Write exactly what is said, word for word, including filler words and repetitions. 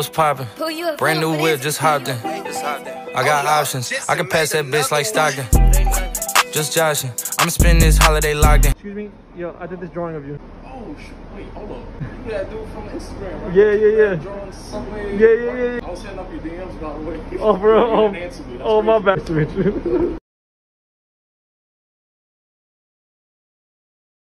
What's poppin'? Brand new whip, just hopped in. I got options. I can pass that bitch like Stockton. Just joshing. I'm spending this holiday locked in. Excuse me, yo, I did this drawing of you. Oh, shit. Wait, hold up. You that dude from Instagram, right? Yeah, yeah, yeah. Drawing somewhere. Yeah, yeah, yeah. I was setting up your D Ms, by the way. Oh, bro. Oh, me. oh my bad.